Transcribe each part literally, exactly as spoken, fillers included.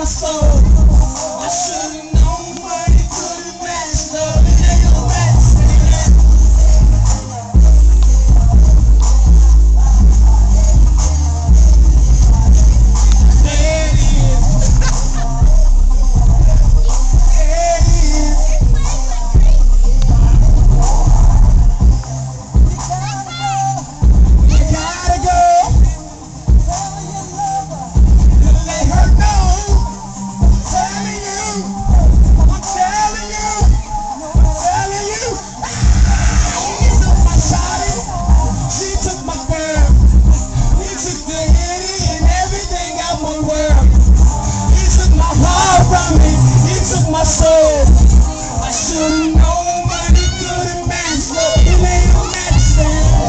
my soul. I should've known money couldn't match love. Take a back. My soul, I should've known money couldn't match love. It ain't a match now.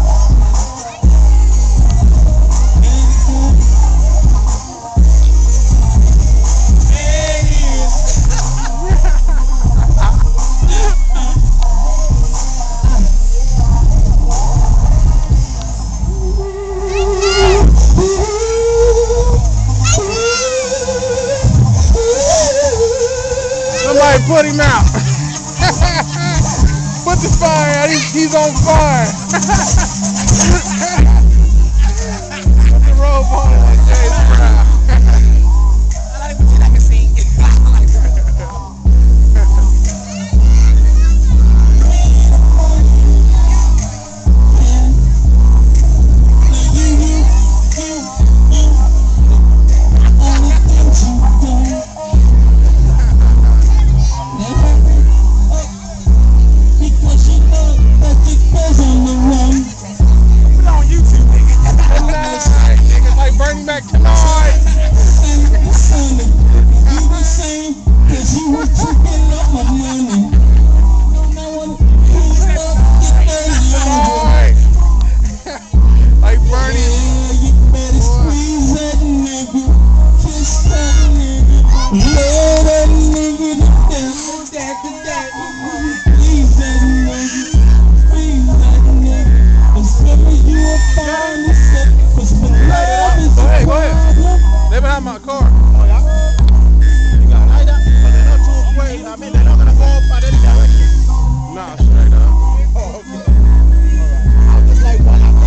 Somebody put him out. Put the fire out. He's, he's on fire. Put the robe on like James Brown. I like to see like a sing. Back tonight. You the same, cause you were taking up my money. Don't know what to Tonight. Like Bernie. Yeah, you better squeeze that nigga. Kiss that nigga. Love that nigga to death. That to that. Squeeze that nigga. Squeeze that nigga. And some of you will find yourself. Cause when love is Go ahead, go ahead. They behind my car. Oh, yeah? You got it. But they're not too afraid. I mean, they're not going to go up at any direction. Nah,